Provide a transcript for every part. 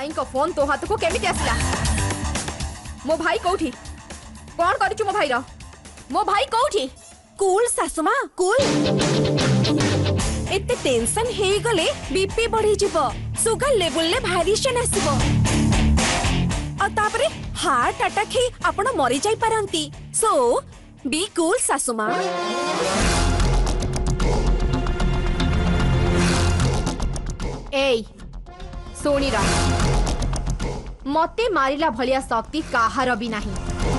भाई को फोन तो हाथ को केमिति आसला मो भाई कोठी कौन करिछु मो भाई कोठी कूल सासुमा कूल एते टेंशन हे गले बीपी बढ़ी जिवो सुगर लेवल ले भारीशन आसीबो और तापरे हार्ट अटैक ही आपण मरी जाई परंती सो बी कूल सासुमा ए सोनी रा मते मारिला भलिया शक्ति काहार भी नहीं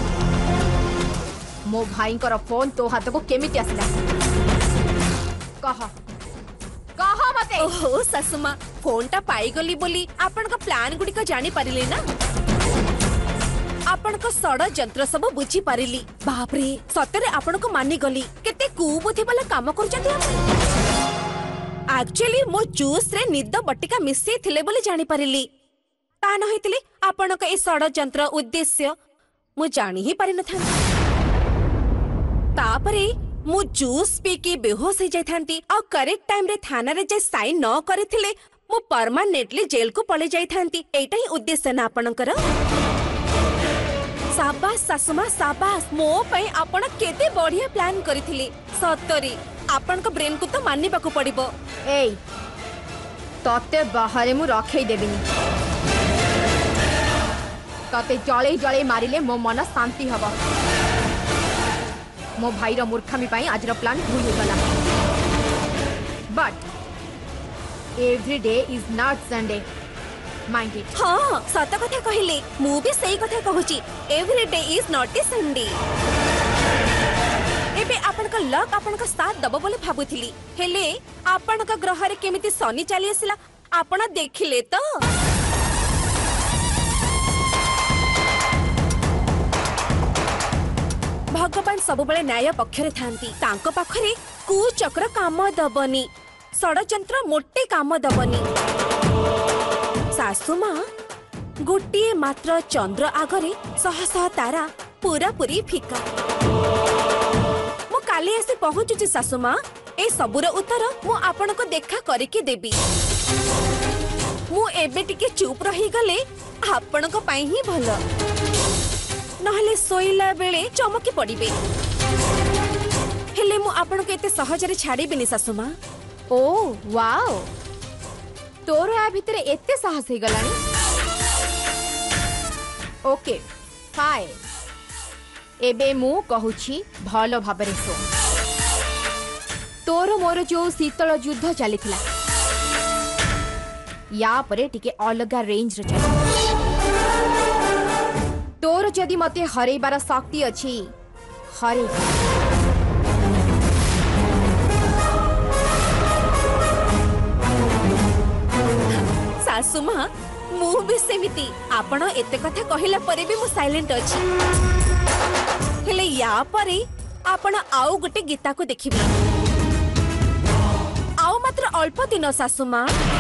मो भाई फोन तो हाथ को केमिति आसला कह कह मते ओहो सासुमा फोन टा पाई गली बोली आपण का प्लान गुडी को जानी परिले ना आपण को षडयंत्र सब बुझी परिली बाप रे सतरे आपण को मानी गली केते कुबुद्धि वाला काम कर जंती एक्चुअली मो जूस रे निद बटिका मिसे थिले बोली जानी परिली ता न होइतिले आपण को ए षडयंत्र उद्देश्य मु जानी ही पारि न था तापरे मु जूस पी के बेहोश हो जाइथांती आ करेक्ट टाइम रे थाना रे जे साइन न करथिले मु परमानेंटली जेल को पळे जाइथांती एटा ही उद्देश्य ना आपनकर साबास सासुमा साबास मो पई आपण केते बढ़िया प्लान करिथिले सतरी आपण को ब्रेन को तो माननी बाकू पड़िबो ए तते बाहर मु रखै देबिनी तते जळे जळे मारिले मो मन शांति हबो मो भाई रो मूर्खामी पाई आज रो प्लान भूल हो गला but every day is not Sunday mind it हां सत कथा कहिले मु भी सही कथा कहूची every day is not a Sunday एबे आपन का लक आपन का साथ दबो बोले भाबुथिली हेले आपन का ग्रह रे केमिति शनि चली आसिला आपन देखिले तो भगवान सब बळे न्याय पक्षरे थांती तांको पाखरे कुचक्र काम दबनी षडयंत्र मोटे काम दबनी सासुमा गोटे मात्र चंद्र आगरे शह शह तारा पूरा पूरी फिका मु काली आसी पहुंचुची सासुमा ए सबुर उत्तर मु आपण को देखा करके देबी मु एबे टिके चुप रही गले आपण को पाई ही भलो नहले सोइला बेले चमकी पड़िबे हेले मु आपण को एते सहज रे छाड़ी बिनी सासुमा ओ वाओ तोर या भितरे एते साहस हे गलानी ओके फाइन एबे मु कहूची भलो भाबरे सो तोर मोर जो शीतल युद्ध चलीथिला या परे टिके अलगा रेंज रे चली तोर जदि मते हरेबार शक्ति अछि हरे सासुमा मु भी सेमिति आपण एते कथा कहिला परे भी मु साइलेंट अछि हेले या परे आपण आउ गुटे गीता को देखिबे आउ मात्र अल्प दिन सासुमा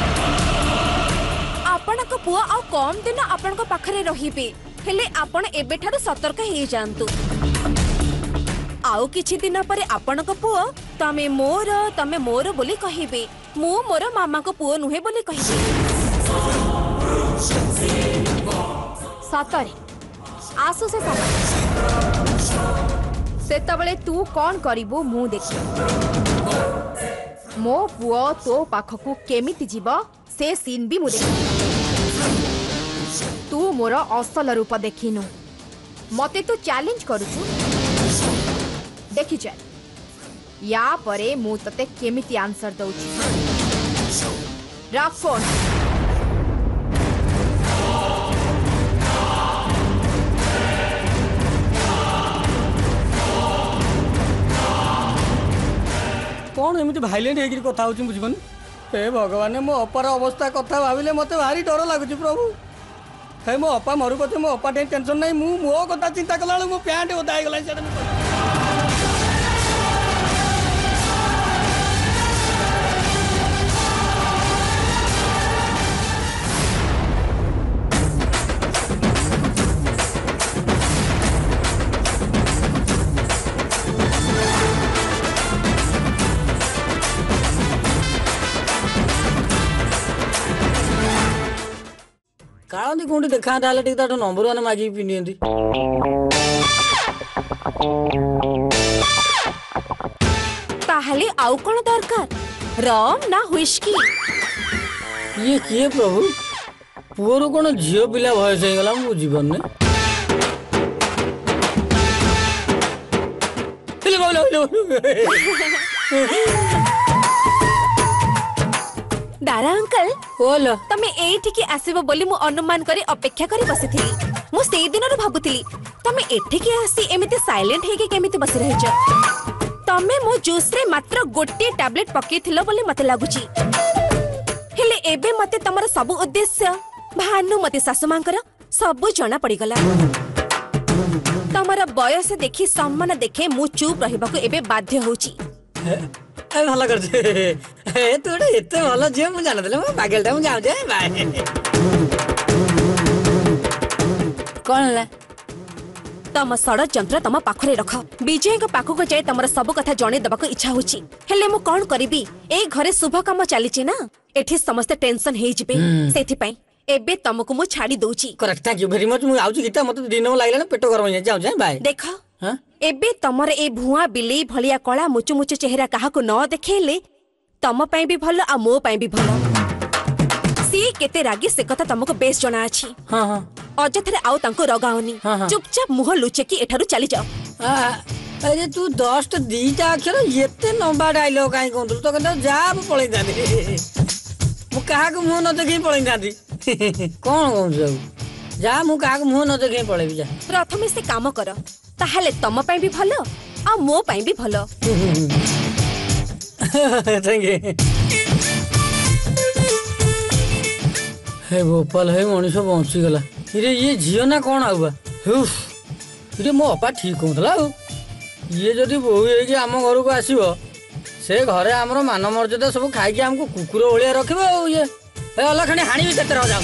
आपण को पुआ आउ कम दिन आपण को पाखरे रहिबे हेले आपण एबे ठारो सतर्क हे जानतु आउ किछि दिन परे आपण को पुआ तमे मोर बोली कहिबे मु मोर मामा को पुआ नुहे बोली कहिबे सतरे आसु से सेतबले तू कौन करिबो मु देखि मो पुओ तो पाखकू केमिति जीव से सीन भी मु देखि तू मोर असल रूप देखिनु मते तू चैलेंज करूछु देखि चल या परे मु तते केमिति आंसर दउछि रख फोन कौन एमती भाइलेंट होगी कथा हो बुझपन हे भगवान मो अपार अवस्था कथा भाविले मत भारी डर लगुच प्रभु हे मो अपा मरु पचे मो अपा टेंशन नहीं मो कथा चिंता कला मो पैंट ओदा हो गला का ଯଦି କୋଉଠି ଦେଖା ତାହେଲେ ଟିକେ ତାଠୁ ନମ୍ବର ମାନେ ମାଗିକି ପିନ୍ଧନ୍ତି। ତାହେଲେ ଆଉ କଣ ଦରକାର? ରମ୍ ନା ହୁଇସ୍କି? ଇଏ କିଏ ପ୍ରଭୁ? ପୁଅର କଣ ଝିଅ ପିଲା ବୟସ ହେଇଗଲା ମୁଁ ବୁଝିପାରୁନି। ଦାରା ଅଙ୍କଲ, ଓଲୋ ତମେ ଏଇଠିକି ଆସିବ ବୋଲି ମୁଁ ଅନୁମାନ କରି ଅପେକ୍ଷା କରି ବସିଥିଲି। ମୁଁ ସେଇ ଦିନରୁ ଭାବୁଥିଲି ତମେ ଏଠିକି ଆସି ଏମିତି ସାଇଲେଣ୍ଟ ହେଇକି କେମିତି ବସି ରହିଛ। ତମେ ମୋ ଜୁସରେ ମାତ୍ର ଗୋଟିଏ ଟ୍ୟାବଲେଟ ପକେଇଥିଲ ବୋଲି ମତେ ଲାଗୁଛି। ହେଲେ ଏବେ ମତେ ତମର ସବୁ ଉଦ୍ଦେଶ୍ୟ, ଭାନୁମତି ଶାଶୁମାଙ୍କର ସବୁ ଜଣା ପଡିଗଲା। ତମର ବୟସ ଦେଖି ସମ୍ମାନ ଦେଖେ ମୁଁ ଚୁପ୍ ରହିବାକୁ ଏବେ ବାଧ୍ୟ ହଉଛି। ଭଲ କରିଛି। ତୁ ଗୋଟେ ଏତେ ଭଲ ଝିଅ ମୁଁ ଜାଣିଥିଲି। ମୁଁ ପାଗେଲଟା ମୁଁ ଯାଉଛି। କଣ ହେଲା? ତମ ଷଡ଼ଯନ୍ତ୍ର ତମ ପାଖରେ ରଖ। ବିଜୟଙ୍କ ପାଖକୁ ଯାଇ ତମର ସବୁ କଥା ଜଣେଇ ଦେବାକୁ ଇଚ୍ଛା ହଉଛି। ହେଲେ ମୁଁ କଣ କରିବି? ଏଇ ଘରେ ଶୁଭ କାମ ଚାଲିଛି ନା, ଏଠି ସମସ୍ତେ ଟେନସନ ହେଇଯିବେ। ସେଥିପାଇଁ ଏବେ ତମକୁ ମୁଁ ଛାଡି ଦଉଛି। Correct, thank you very much. ମୁଁ ଆଉଛି ଗୀତା, ମତେ ଦିନ ଲାଗିଲାଣି, ପେଟ ଗରମ ହେଇଯାଇଛି। ଯାଉଛି ବାଏ। ଦେଖ, ଏବେ ତମର ଏଇ ଭୁଆଁ ବିଲେଇ ଭଳିଆ କଳା ମୁଚୁ ମୁଚୁ ଚେହେରା କାହାକୁ ନ ଦେଖେଇଲେ ତମ ପାଇଁ ବି ଭଲ ଆଉ ମୋ ପାଇଁ ବି ଭଲ। ସିଏ କେତେ ରାଗି ସେ କଥା ତମକୁ ବେଶ ଜଣା ଅଛି। ଅଯଥାରେ ଆଉ ତାଙ୍କୁ ରଗାଅନି। ଚୁପଚାପ ମୁହଁ ଲୁଚେକି ଏଠାରୁ ଚାଲିଯାଅ। ଆରେ ତୁ ଜଷ୍ଟ ଦିଟା ଅକ୍ଷର ଏତେ ଲମ୍ବା ଡାଇଲଗ କାହିଁ କହୁଥିଲୁ? ତ କଥା ଯା ମୁଁ ପଳେଇଥାନ୍ତି। ମୁଁ କାହାକୁ ମୁହଁ ନ ଦେଖେଇ ପଳେଇଥାନ୍ତି। କଣ କହୁଛୁ ଆଉ? ଯା, ମୁଁ କାହାକୁ ମୁହଁ ନ ଦେଖେଇ ପଳେଇବି। ଯା, ପ୍ରଥମେ ସେ କାମ କର, ତାହେଲେ ତମ ପାଇଁ ବି ଭଲ ଆଉ ମୋ ପାଇଁ ବି ଭଲ। ହେ ଗୋପାଲ, ହେ ମଣିଷ ବଞ୍ଚିଗଲା। ଇରେ ଇଏ ଝିଅ ନା କଣ ଆଉ ବା? ଇରେ ମୋ ଅପା ଠିକ କହୁଥିଲା ଆଉ। ଇଏ ଯଦି ବୋହୂ ହେଇକି ଆମ ଘରକୁ ଆସିବ, ସେ ଘରେ ଆମର ମାନ ମର୍ଯ୍ୟାଦା ସବୁ ଖାଇକି ଆମକୁ କୁକୁର ଭଳିଆ ରଖିବ ଆଉ। ଇଏ ଅଲକ୍ଷଣୀ ହାଣିବି କେତେ ରଯାଉ।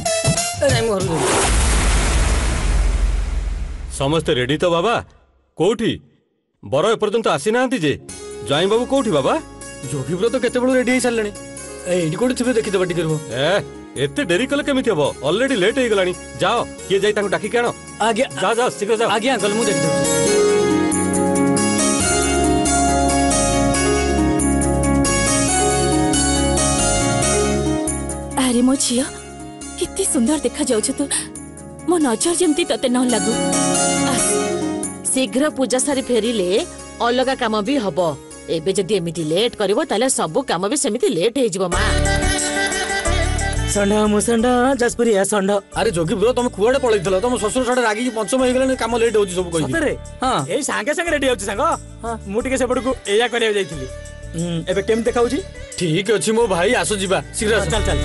ସମସ୍ତେ ରେଡି ତ ବାବା? କୋଉଠି ବର ଏପର୍ଯ୍ୟନ୍ତ ଆସିନାହାନ୍ତି ଯେ? ଜଇଁ ବାବୁ କୋଉଠି ବାବା? ଯୋଗୀବ୍ରତ ତ କେତେବେଳୁ ରେଡି ହେଇ ସାରିଲେଣି। ଏଇଠି କୋଉଠି ଥିବେ, ଦେଖିଦେବା ଟିକେ ରୁହ। ଏତେ ଡେରି କଲେ କେମିତି ହବ? ଅଲରେଡି ଲେଟ୍ ହେଇଗଲାଣି। ଯାଅ, କିଏ ଯାଇ ତାଙ୍କୁ ଡାକିକି ଆଣ। ଆଜ୍ଞା, ଯାଅ ଯାଅ, ଶୀଘ୍ର ଯାଅ। ଆଜ୍ଞା ଅଙ୍କଲ, ମୁଁ ଦେଖିଦେଉଛି। ଆରେ ମୋ ଝିଅ, କେତେ ସୁନ୍ଦର ଦେଖା ଯାଉଛୁ ତୁ। ମୋ ନଜର ଯେମିତି ତତେ ନ ଲାଗୁ। ଶୀଘ୍ର ପୂଜା ସାରି ଫେରିଲେ ଅଲଗା କାମ ବି ହବ। ଏବେ ଯଦି ଏମିତି ଲେଟ୍ କରିବ ତାହେଲେ ସବୁ କାମ ବି ସେମିତି ଲେଟ୍ ହେଇଯିବ। ମା ଷଣ୍ଢ ମୁଷଣ୍ଡ ଯାଜପୁରିଆ ଷଣ୍ଢ। ଆରେ ଯୋଗୀବ୍ରତ, ତମେ କୁଆଡେ ପଳେଇଥିଲ? ତମ ଶ୍ୱଶୁର ସାଡେ ରାଗିକି ପଞ୍ଚମ ହେଇଗଲାଣି, କାମ ଲେଟ୍ ହଉଛି ସବୁ କହିକି। ସତରେ? ହଁ, ଏଇ ସାଙ୍ଗେ ସାଙ୍ଗେ ରେଡି ହଉଛି ସାଙ୍ଗ। ମୁଁ ଟିକେ ସେପଟକୁ ଏଇଆ କରିବାକୁ ଯାଇଥିଲି। ଏବେ କେମିତି ଦେଖାଉଛି? ଠିକ ଅଛି ମୋ ଭାଇ, ଆସ ଯିବା ଶୀଘ୍ର। ଚାଲ ଚାଲ।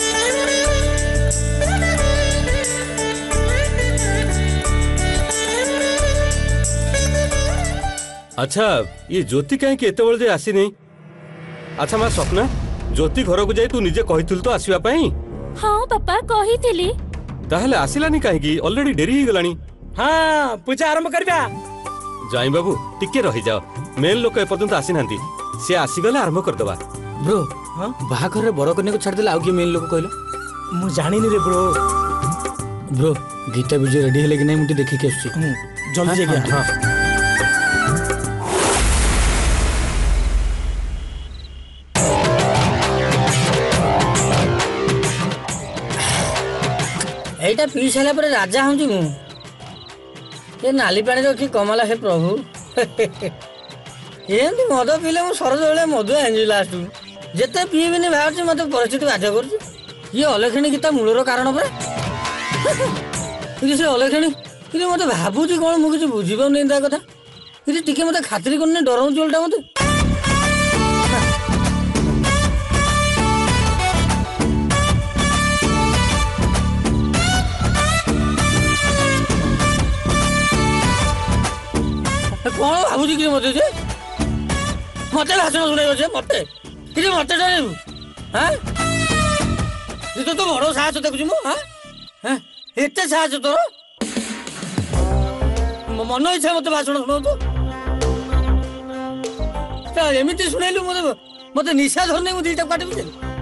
ଆଚ୍ଛା, ଇଏ ଜ୍ୟୋତି କାହିଁକି ଏତେବେଳେ ଯାଏ ଆସିନି? ଆଚ୍ଛା ମା ସ୍ୱପ୍ନା, ଜ୍ୟୋତି ଘରକୁ ଯାଇ ତୁ ନିଜେ କହିଥିଲୁ ତ ଆସିବା ପାଇଁ? ହଁ ବାପା, କହିଥିଲି। ତାହେଲେ ଆସିଲାନି କାହିଁକି? ଅଲରେଡି ଡେରି ହେଇଗଲାଣି। ହଁ, ପୂଜା ଆରମ୍ଭ କରିବା। ଜଇଁ ବାବୁ ଟିକେ ରହିଯାଅ, ମେନ୍ ଲୋକ ଏପର୍ଯ୍ୟନ୍ତ ଆସିନାହାନ୍ତି। ସେ ଆସିଗଲେ ଆରମ୍ଭ କରିଦବା। ବ୍ରୋ, ବାହାଘରରେ ବରକନ୍ୟାକୁ ଛାଡ଼ିଦେଲେ ଆଉ କିଏ ମେନ୍ ଲୋକ କହିଲ? ମୁଁ ଜାଣିନି ରେ bro. Bro, Geeta Vijay ready ହେଲେ କି ନାଇଁ ମୁଁ ଟିକେ ଦେଖିକି ଆସୁଛି। ଜଲ୍ଦି ଯାଇକି ଆ। এইটা ପିଇ ସାରିଲା ପରେ ରାଜା ହଉଛି ମୁଁ। ଏ ନାଲି ପାଣିର କି କମଲା ହେ ପ୍ରଭୁ। ଏମିତି ମଦ ପିଇଲେ ମୁଁ ସରଜ ଭଳିଆ ମଦୁଆ ହେଇଯିବି ଲାଷ୍ଟକୁ। ଯେତେ ପିଇବିନି ବାହାରୁଛି, ମତେ ପରିସ୍ଥିତି ବାଧ୍ୟ କରୁଛି। ଇଏ ଅଲକ୍ଷଣୀ ଗୀତା ମୂଳର କାରଣ ପରା। ସେ ଅଲକ୍ଷଣୀ କିନ୍ତୁ ମତେ ଭାବୁଛି କଣ, ମୁଁ କିଛି ବୁଝିପାରୁନି ତା କଥା। କିନ୍ତୁ ଟିକେ ମତେ ଖାତିରି କରୁନି, ଡରଉଛି ଓଲଟା ମତେ। କଣ ଭାବୁଛି କି ମତେ? ଯେ ମତେ ଭାଷଣ ଶୁଣେଇବ ସେ? ମତେ କିଛି ମତେ ଡରେଇବୁ? ତୋର ତ ବଡ ସାହସ ଦେଖୁଛି ମୁଁ। ଏତେ ସାହସ ତୋର? ମନ ଇଚ୍ଛା ମତେ ଭାଷଣ ଶୁଣଉଛୁ। ଏମିତି ଶୁଣେଇଲୁ ମତେ ନିଶା ଧରୁନି, ମୁଁ ଦିଟା କାଟିବି।